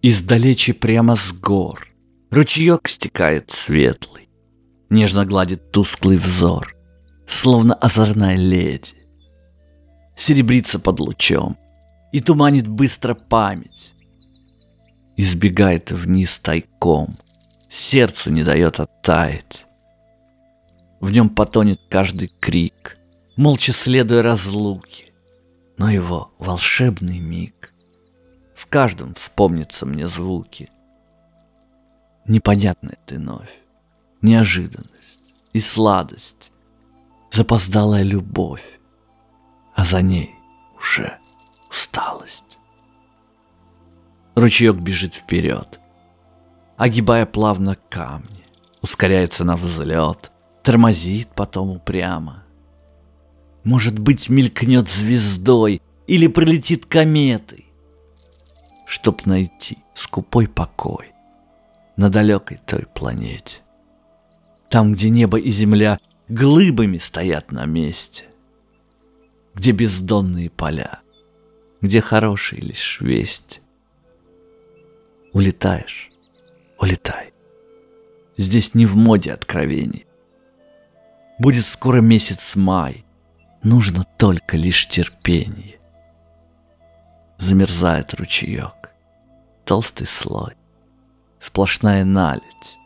Издалече прямо с гор ручеек стекает светлый, нежно гладит тусклый взор, словно озорная леди. Серебрится под лучом и туманит быстро память. Избегает вниз тайком, сердцу не дает оттаять. В нем потонет каждый крик, молча следуя разлуке, но его волшебный миг. В каждом вспомнятся мне звуки. Непонятная ты новь, неожиданность и сладость, запоздалая любовь, а за ней уже усталость. Ручеек бежит вперед, огибая плавно камни, ускоряется на взлет, тормозит потом упрямо. Может быть, мелькнет звездой или пролетит кометой, чтоб найти скупой покой на далекой той планете. Там, где небо и земля глыбами стоят на месте, где бездонные поля, где хорошие лишь весть. Улетаешь, улетай. Здесь не в моде откровений. Будет скоро месяц май, нужно только лишь терпение. Замерзает ручеек, толстый слой, сплошная наледь.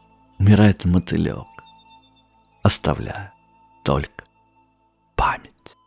Умирает мотылек, оставляя только память.